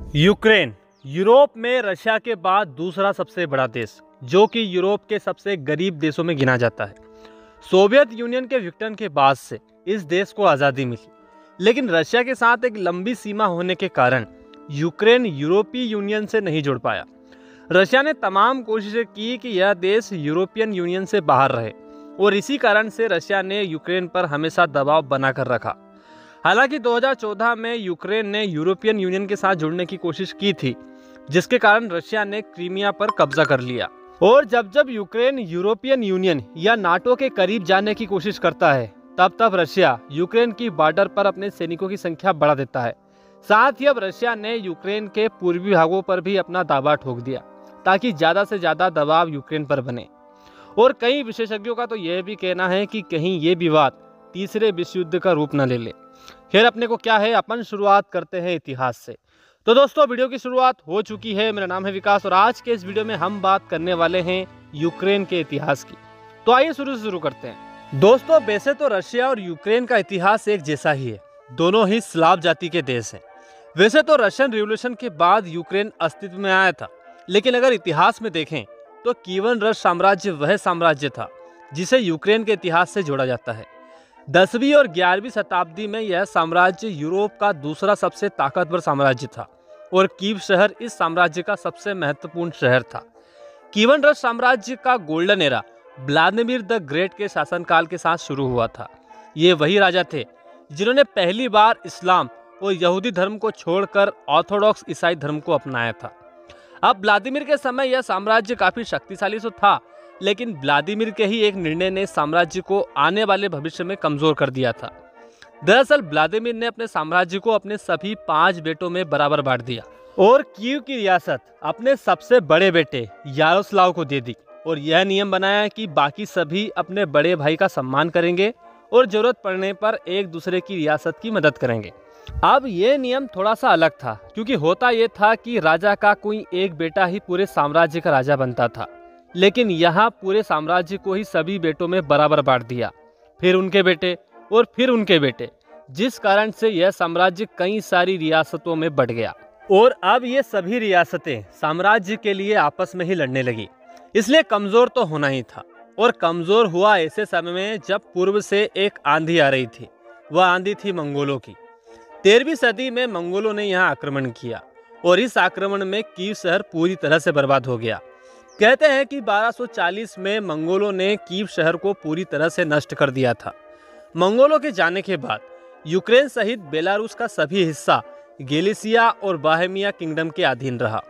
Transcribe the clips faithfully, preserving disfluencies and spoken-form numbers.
Ukraine Europe में Russia के बाद दूसरा सबसे बड़ा देश, जो कि यूरोप के सबसे गरीब देशों में गिना जाता है। सोवियत यूनियन के विघटन के बाद से इस देश को आज़ादी मिली, लेकिन रशिया के साथ एक लंबी सीमा होने के कारण यूक्रेन यूरोपीय यूनियन से नहीं जुड़ पाया। रशिया ने तमाम कोशिशें की कि यह देश यूरोपियन यूनियन से बाहर रहे और इसी कारण से रशिया ने यूक्रेन पर हमेशा दबाव बनाकर रखा। हालांकि दो हज़ार चौदह में यूक्रेन ने यूरोपियन यूनियन के साथ जुड़ने की कोशिश की थी, जिसके कारण रशिया ने क्रीमिया पर कब्जा कर लिया। और जब जब यूक्रेन यूरोपियन यूनियन या नाटो के करीब जाने की कोशिश करता है, तब तब रशिया यूक्रेन की बॉर्डर पर अपने सैनिकों की संख्या बढ़ा देता है। साथ ही अब रशिया ने यूक्रेन के पूर्वी भागों पर भी अपना दावा ठोक दिया, ताकि ज़्यादा से ज़्यादा दबाव यूक्रेन पर बने। और कई विशेषज्ञों का तो यह भी कहना है कि कहीं ये विवाद तीसरे विश्व युद्ध का रूप न ले ले। खैर, अपने को क्या है, अपन शुरुआत करते हैं इतिहास से। तो दोस्तों, वीडियो की शुरुआत हो चुकी है। मेरा नाम है विकास और आज के इस वीडियो में हम बात करने वाले हैं यूक्रेन के इतिहास की। तो आइए शुरू से शुरू करते हैं। दोस्तों, वैसे तो रशिया और यूक्रेन का इतिहास एक जैसा ही है, दोनों ही स्लाव जाति के देश हैं। वैसे तो रशियन रिवॉल्यूशन के बाद यूक्रेन अस्तित्व में आया था, लेकिन अगर इतिहास में देखें तो कीवन रस साम्राज्य वह साम्राज्य था जिसे यूक्रेन के इतिहास से जोड़ा जाता है। दसवीं और ग्यारहवीं शताब्दी में यह साम्राज्य यूरोप का दूसरा सबसे ताकतवर साम्राज्य था और कीव शहर इस साम्राज्य का सबसे महत्वपूर्ण शहर था। कीवन रस साम्राज्य का golden era Vladimir the great के शासनकाल के साथ शुरू हुआ था। ये वही राजा थे जिन्होंने पहली बार इस्लाम और यहूदी धर्म को छोड़कर ऑर्थोडॉक्स ईसाई धर्म को अपनाया था। अब व्लादिमीर के समय यह साम्राज्य काफी शक्तिशाली तो था, लेकिन व्लादिमीर के ही एक निर्णय ने साम्राज्य को आने वाले भविष्य में कमजोर कर दिया था। दरअसल व्लादिमीर ने अपने साम्राज्य को अपने सभी पांच बेटों में बराबर बांट दिया और कीव की रियासत अपने सबसे बड़े बेटे यारोस्लाव को दे दी और यह नियम बनाया कि बाकी सभी अपने बड़े भाई का सम्मान करेंगे और जरूरत पड़ने पर एक दूसरे की रियासत की मदद करेंगे। अब यह नियम थोड़ा सा अलग था, क्योंकि होता यह था कि राजा का कोई एक बेटा ही पूरे साम्राज्य का राजा बनता था, लेकिन यहाँ पूरे साम्राज्य को ही सभी बेटों में बराबर बांट दिया, फिर उनके बेटे और फिर उनके बेटे, जिस कारण से यह साम्राज्य कई सारी रियासतों में बढ़ गया। और अब ये सभी रियासतें साम्राज्य के लिए आपस में ही लड़ने लगी, इसलिए कमजोर तो होना ही था। और कमजोर हुआ ऐसे समय में जब पूर्व से एक आंधी आ रही थी। वह आंधी थी मंगोलों की। तेरहवीं सदी में मंगोलों ने यहाँ आक्रमण किया और इस आक्रमण में कीव शहर पूरी तरह से बर्बाद हो गया। कहते हैं कि बारह सौ चालीस में मंगोलों ने कीव शहर को पूरी तरह से नष्ट कर दिया था। मंगोलों के जाने के बाद यूक्रेन सहित बेलारूस का सभी हिस्सा गैलिसिया और बोहेमिया किंगडम के अधीन रहा।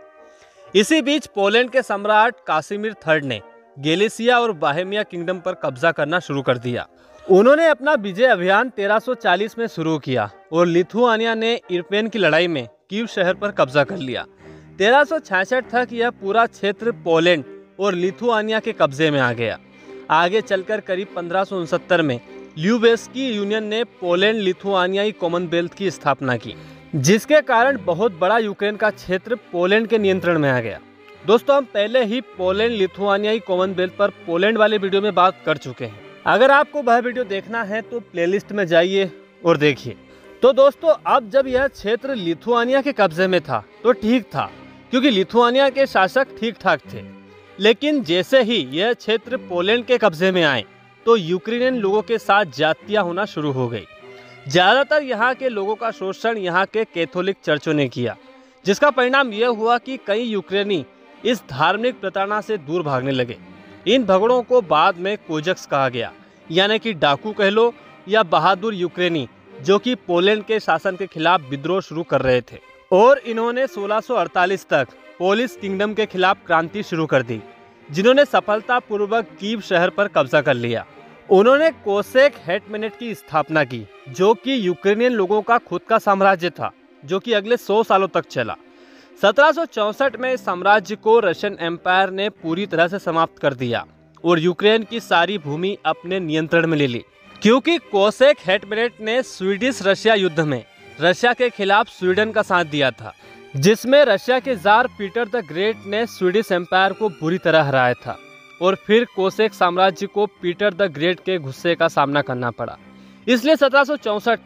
इसी बीच पोलैंड के सम्राट कासिमिर थर्ड ने गैलिसिया और बोहेमिया किंगडम पर कब्जा करना शुरू कर दिया। उन्होंने अपना विजय अभियान तेरह सौ चालीस में शुरू किया और लिथुआनिया ने इरपेन की लड़ाई में कीव शहर पर कब्जा कर लिया। तेरह सौ छियासठ तक यह पूरा क्षेत्र पोलैंड और लिथुआनिया के कब्जे में आ गया। आगे चलकर करीब पंद्रह सौ उनसत्तर में ल्यूबेस्की यूनियन ने पोलैंड लिथुआनियाई कॉमनवेल्थ की स्थापना की, जिसके कारण बहुत बड़ा यूक्रेन का क्षेत्र पोलैंड के नियंत्रण में आ गया। दोस्तों, हम पहले ही पोलैंड लिथुआनियाई कॉमनवेल्थ पर पोलैंड वाले वीडियो में बात कर चुके हैं। अगर आपको वह वीडियो देखना है तो प्लेलिस्ट में जाइए और देखिए। तो दोस्तों, अब जब यह क्षेत्र लिथुआनिया के कब्जे में था तो ठीक था, क्योंकि लिथुआनिया के शासक ठीक ठाक थे। लेकिन जैसे ही यह क्षेत्र पोलैंड के कब्जे में आए तो यूक्रेनियन लोगों के साथ जातियां होना शुरू हो गई। ज़्यादातर यहाँ के लोगों का शोषण यहाँ के कैथोलिक चर्चों ने किया, जिसका परिणाम यह हुआ कि कई यूक्रेनी इस धार्मिक प्रताड़ना से दूर भागने लगे। इन भगड़ों को बाद में कोजक्स कहा गया, यानी कि डाकू कह लो या बहादुर यूक्रेनी, जो कि पोलैंड के शासन के खिलाफ विद्रोह शुरू कर रहे थे। और इन्होंने सोलह सौ अड़तालीस तक पोलिश किंगडम के खिलाफ क्रांति शुरू कर दी, जिन्होंने सफलतापूर्वक कीव शहर पर कब्जा कर लिया। उन्होंने कोसेक हेटमेनेट की स्थापना की, जो कि यूक्रेनियन लोगों का खुद का साम्राज्य था, जो कि अगले सौ सालों तक चला। सत्रह सौ चौसठ में इस साम्राज्य को रशियन एम्पायर ने पूरी तरह से समाप्त कर दिया और यूक्रेन की सारी भूमि अपने नियंत्रण में ले ली, क्योंकि कोसेक हेटमेनेट ने स्वीडिश रशिया युद्ध में रशिया के खिलाफ स्वीडन का साथ दिया था, जिसमें रशिया के जार पीटर द ग्रेट ने स्वीडिश एम्पायर को बुरी तरह हराया था। और फिर कोसेक साम्राज्य को पीटर द ग्रेट के गुस्से का सामना करना पड़ा। इसलिए सत्रह सौ चौसठ तक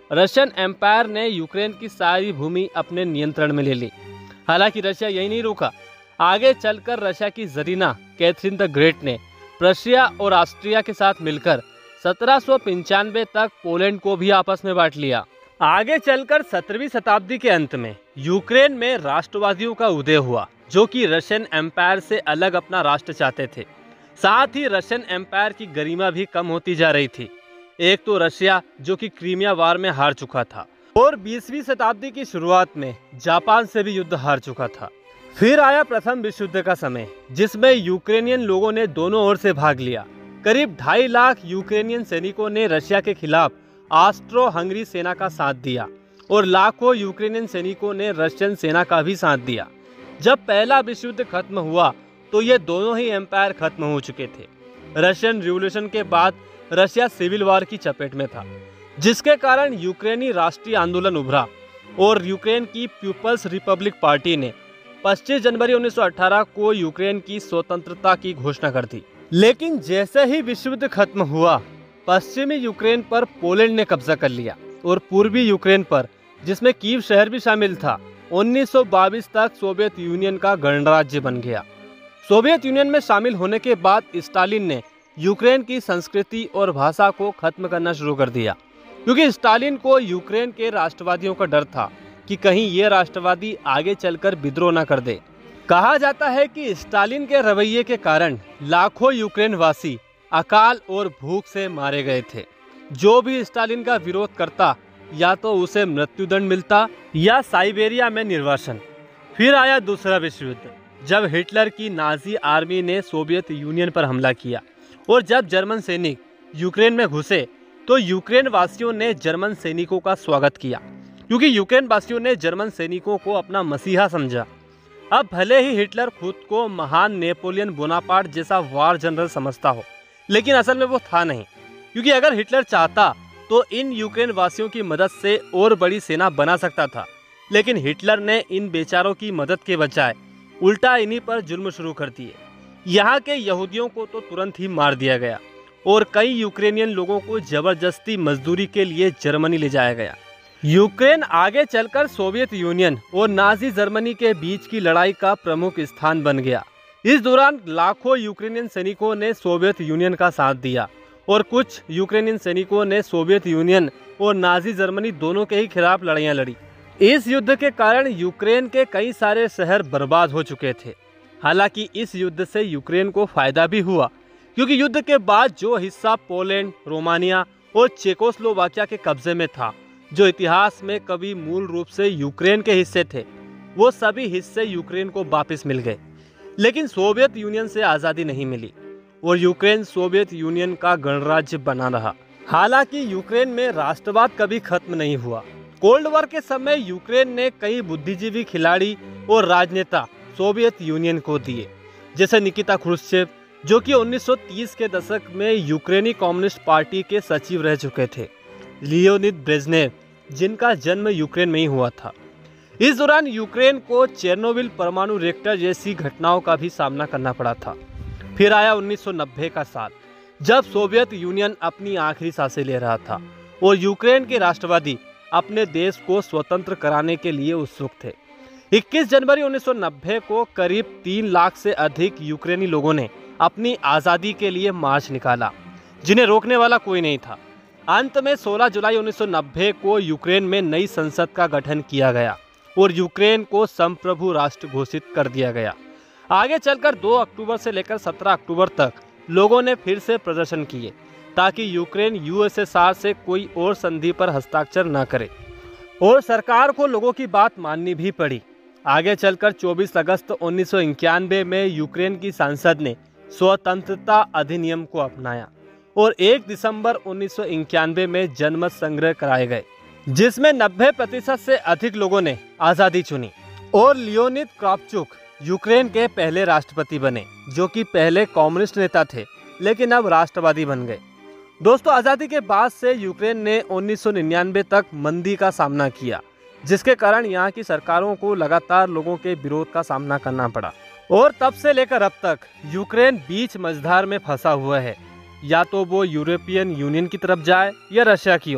रशियन एम्पायर ने यूक्रेन की सारी भूमि अपने नियंत्रण में ले ली। हालांकि रशिया यही नहीं रुका, आगे चलकर रशिया की जरीना कैथरीन द ग्रेट ने प्रशिया और ऑस्ट्रिया के साथ मिलकर सत्रह सौ पंचानवे तक पोलैंड को भी आपस में बांट लिया। आगे चलकर सत्रहवीं शताब्दी के अंत में यूक्रेन में राष्ट्रवादियों का उदय हुआ, जो कि रशियन एम्पायर से अलग अपना राष्ट्र चाहते थे। साथ ही रशियन एम्पायर की गरिमा भी कम होती जा रही थी। एक तो रशिया, जो कि क्रीमिया वार में हार चुका था, और बीसवीं शताब्दी की शुरुआत में जापान से भी युद्ध हार चुका था। फिर आया प्रथम विश्व युद्ध का समय, जिसमें यूक्रेनियन लोगों ने दोनों ओर से भाग लिया। करीब ढाई लाख यूक्रेनियन सैनिकों ने रशिया के खिलाफ ऑस्ट्रो हंगरी सेना का साथ दिया और लाखों यूक्रेनियन सैनिकों ने रशियन सेना का भी साथ दिया। जब पहला विश्व युद्ध खत्म हुआ तो ये दोनों ही एम्पायर खत्म हो चुके थे। रशियन रिवॉल्यूशन के बाद रशिया सिविल वॉर की चपेट में था, जिसके कारण यूक्रेनी राष्ट्रीय आंदोलन उभरा और यूक्रेन की पीपल्स रिपब्लिक पार्टी ने पच्चीस जनवरी उन्नीस सौ अठारह को यूक्रेन की स्वतंत्रता की घोषणा कर दी। लेकिन जैसे ही विश्व युद्ध खत्म हुआ, पश्चिमी यूक्रेन पर पोलैंड ने कब्जा कर लिया और पूर्वी यूक्रेन पर, जिसमें कीव शहर भी शामिल था, उन्नीस सौ बाईस तक सोवियत यूनियन का गणराज्य बन गया। सोवियत यूनियन में शामिल होने के बाद स्टालिन ने यूक्रेन की संस्कृति और भाषा को खत्म करना शुरू कर दिया, क्योंकि स्टालिन को यूक्रेन के राष्ट्रवादियों का डर था कि कहीं ये राष्ट्रवादी आगे चलकर विद्रोह न कर दे। कहा जाता है कि स्टालिन के रवैये के कारण लाखों यूक्रेन वासी अकाल और भूख से मारे गए थे। जो भी स्टालिन का विरोध करता, या तो उसे मृत्युदंड मिलता या साइबेरिया में निर्वासन। फिर आया दूसरा विश्व युद्ध, जब हिटलर की नाजी आर्मी ने सोवियत यूनियन पर हमला किया और जब जर्मन सैनिक यूक्रेन में घुसे तो यूक्रेन वासियों ने जर्मन सैनिकों का स्वागत किया, क्योंकि यूक्रेन वासियों ने जर्मन सैनिकों को अपना मसीहा समझा। अब भले ही हिटलर खुद को महान नेपोलियन बोनापार्ट जैसा वार जनरल समझता हो, लेकिन असल में वो था नहीं, क्योंकि अगर हिटलर चाहता तो इन यूक्रेन वासियों की मदद से और बड़ी सेना बना सकता था। लेकिन हिटलर ने इन बेचारों की मदद के बजाय उल्टा इन्हीं पर जुल्म शुरू कर दिए। यहाँ के यहूदियों को तो तुरंत ही मार दिया गया और कई यूक्रेनियन लोगों को जबरदस्ती मजदूरी के लिए जर्मनी ले जाया गया। यूक्रेन आगे चलकर सोवियत यूनियन और नाजी जर्मनी के बीच की लड़ाई का प्रमुख स्थान बन गया। इस दौरान लाखों यूक्रेनियन सैनिकों ने सोवियत यूनियन का साथ दिया और कुछ यूक्रेनियन सैनिकों ने सोवियत यूनियन और नाजी जर्मनी दोनों के ही खिलाफ लड़ाइयाँ लड़ी। इस युद्ध के कारण यूक्रेन के कई सारे शहर बर्बाद हो चुके थे। हालांकि इस युद्ध से यूक्रेन को फायदा भी हुआ, क्योंकि युद्ध के बाद जो हिस्सा पोलैंड, रोमानिया और चेकोस्लोवाकिया के कब्जे में था, जो इतिहास में कभी मूल रूप से यूक्रेन के हिस्से थे, वो सभी हिस्से यूक्रेन को वापस मिल गए। लेकिन सोवियत यूनियन से आज़ादी नहीं मिली और यूक्रेन सोवियत यूनियन का गणराज्य बना रहा। हालांकि यूक्रेन में राष्ट्रवाद कभी खत्म नहीं हुआ। कोल्ड वॉर के समय यूक्रेन ने कई बुद्धिजीवी खिलाड़ी और राजनेता सोवियत यूनियन को दिए, जैसे निकिता क्रुश्चेव, जो कि उन्नीस सौ तीस के दशक में यूक्रेनी कम्युनिस्ट पार्टी के सचिव रह चुके थे, लियोनिद ब्रेजनेव, जिनका जन्म यूक्रेन में ही हुआ था। इस दौरान यूक्रेन को चेर्नोबिल परमाणु रिएक्टर जैसी घटनाओं का भी सामना करना पड़ा था। फिर आया उन्नीस सौ नब्बे का साल, जब सोवियत यूनियन अपनी आखिरी सांसें ले रहा था और यूक्रेन के राष्ट्रवादी अपने देश को स्वतंत्र कराने के लिए उत्सुक थे। इक्कीस जनवरी उन्नीस सौ नब्बे को करीब तीन लाख से अधिक यूक्रेनी लोगों ने अपनी आज़ादी के लिए मार्च निकाला, जिन्हें रोकने वाला कोई नहीं था। अंत में सोलह जुलाई उन्नीस सौ नब्बे को यूक्रेन में नई संसद का गठन किया गया और यूक्रेन को संप्रभु राष्ट्र घोषित कर दिया गया। आगे चलकर दो अक्टूबर से लेकर सत्रह अक्टूबर तक लोगों ने फिर से प्रदर्शन किए, ताकि यूक्रेन यूएसएसआर से कोई और संधि पर हस्ताक्षर न करे, और सरकार को लोगों की बात माननी भी पड़ी। आगे चलकर चौबीस अगस्त उन्नीस सौ इक्यानवे में यूक्रेन की संसद ने स्वतंत्रता अधिनियम को अपनाया और एक दिसंबर उन्नीस सौ इक्यानवे में जनमत संग्रह कराए गए, जिसमें नब्बे प्रतिशत से अधिक लोगों ने आज़ादी चुनी और लियोनिद क्रावचुक यूक्रेन के पहले राष्ट्रपति बने, जो कि पहले कम्युनिस्ट नेता थे लेकिन अब राष्ट्रवादी बन गए। दोस्तों, आज़ादी के बाद से यूक्रेन ने उन्नीस सौ निन्यानवे तक मंदी का सामना किया, जिसके कारण यहाँ की सरकारों को लगातार लोगों के विरोध का सामना करना पड़ा और तब से लेकर अब तक यूक्रेन बीच मझधार में फंसा हुआ है। या तो वो यूरोपियन यूनियन की तरफ जाए या रशिया की ओर।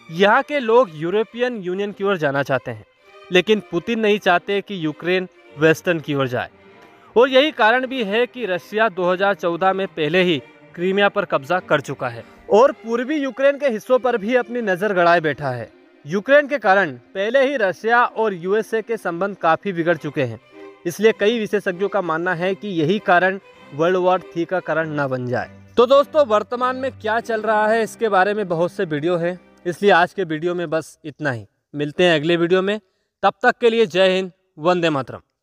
यहाँ के लोग यूरोपियन यूनियन की ओर जाना चाहते हैं, लेकिन पुतिन नहीं चाहते कि यूक्रेन वेस्टर्न की ओर जाए। और यही कारण भी है कि रशिया दो हज़ार चौदह में पहले ही क्रीमिया पर कब्जा कर चुका है और पूर्वी यूक्रेन के हिस्सों पर भी अपनी नज़र गड़ाए बैठा है। यूक्रेन के कारण पहले ही रशिया और यूएसए के संबंध काफ़ी बिगड़ चुके हैं, इसलिए कई विशेषज्ञों का मानना है कि यही कारण वर्ल्ड वॉर थ्री का कारण न बन जाए। तो दोस्तों, वर्तमान में क्या चल रहा है इसके बारे में बहुत से वीडियो हैं, इसलिए आज के वीडियो में बस इतना ही। मिलते हैं अगले वीडियो में, तब तक के लिए जय हिंद, वंदे मातरम।